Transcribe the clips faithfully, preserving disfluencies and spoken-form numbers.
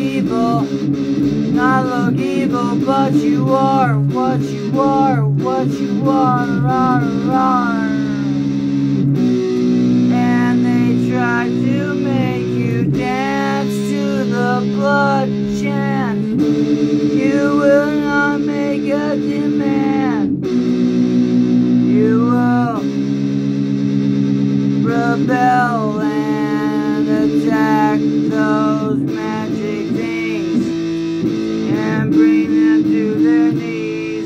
evil, not look evil, but you are what you are, what you are, are, are. And they try to make you dance to the blood chant. You will not make a demand. You will rebel and attack those magic things and bring them to their knees.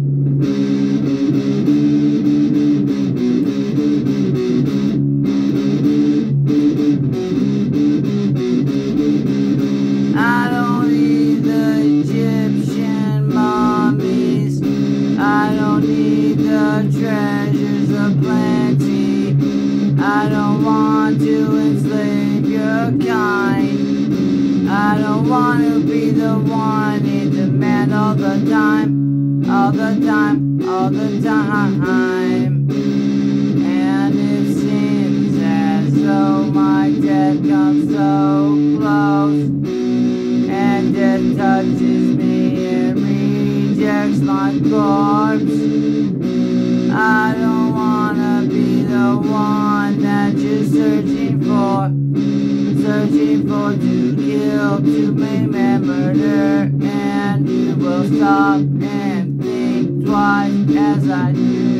I don't need the Egyptian mummies. I don't need the treasures of plenty. I don't want to enslave your kind. I don't want to be the one in demand all the time, all the time, all the time. And it seems as though my death comes so close, and death touches me and rejects my corpse. I don't wanna be the one that you're searching for, searching for to kill, to maim and murder, and you will stop and think twice as I do.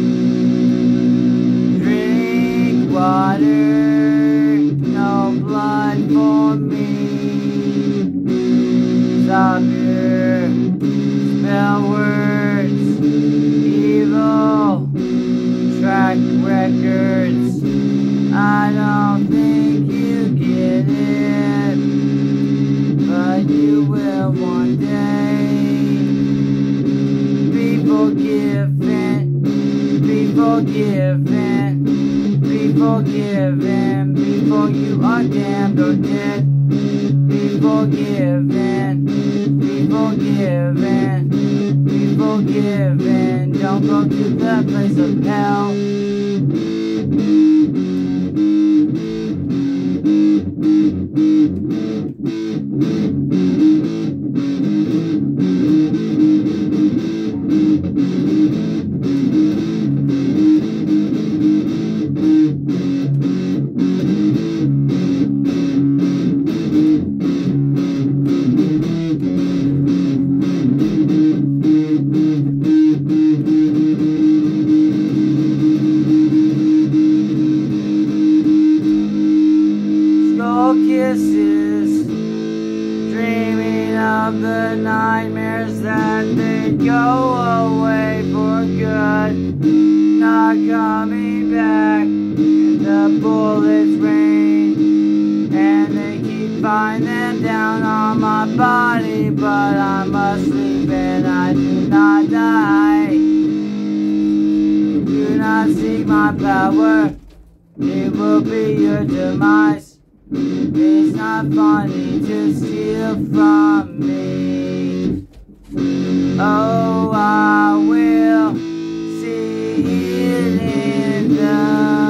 Drink water, no blood for me. Stop your spell words, evil track records. I don't think you get it, but you will one day. Be forgiven, be forgiven, be forgiven before you are damned or dead. Be forgiven, be forgiven, be forgiven. Don't go to the place of hell. Kisses, dreaming of the nightmares that they go away for good, not coming back. And the bullets rain, and they keep firing them down on my body, but I'm asleep and I do not die. Do not seek my power, it will be your demise. It's not funny to steal from me. Oh, I will see it in the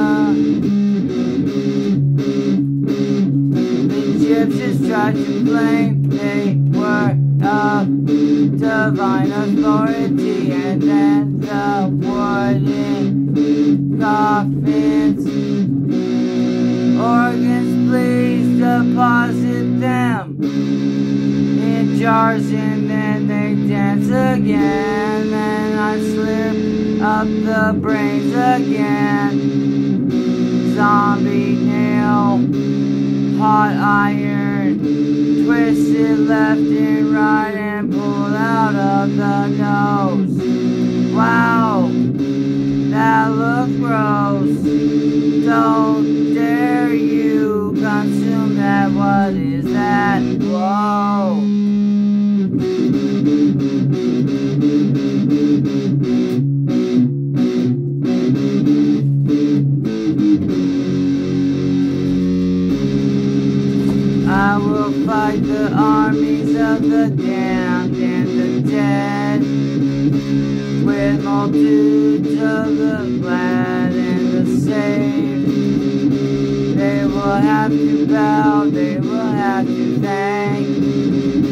Egyptians tried to claim they were of divine authority, and then the wooden coffins, organs, please deposit them in jars, and then they dance again, and I slip up the brains again. Zombie nail, hot iron, twisted left and right and pulled out of the nose. Wow, that looks gross. Don't dare you consume that. What is that? Whoa. I will fight the armies of the damned and the dead, with multitudes of the glad and the saved. They will have to bow, they will have to thank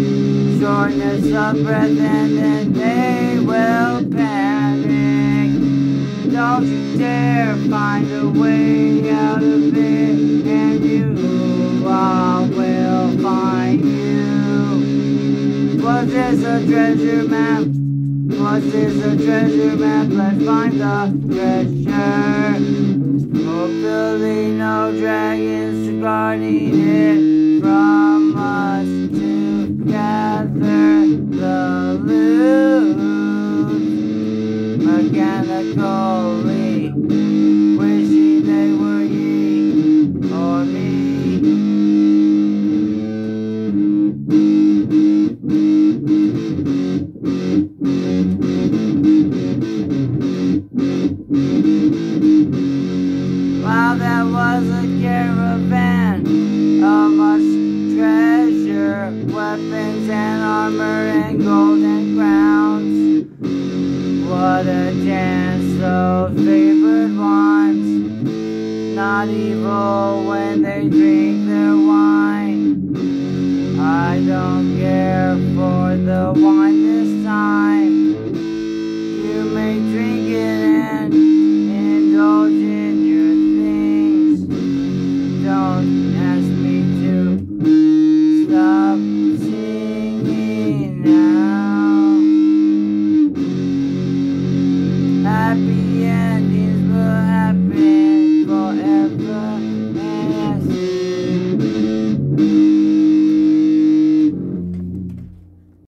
shortness of breath, and then they will panic. Don't you dare find a way out of it, and you I will find you. Was this a treasure map? Was this a treasure map? Let's find the treasure. Hopefully no dragons guarding it from us to gather the loot. Mechanically wishing they were ye or me. Wow, that was a caravan of much treasure, weapons and armor and golden crowns. What a chance, those favored ones, not evil when they drink their wine. I don't care for the wine this time.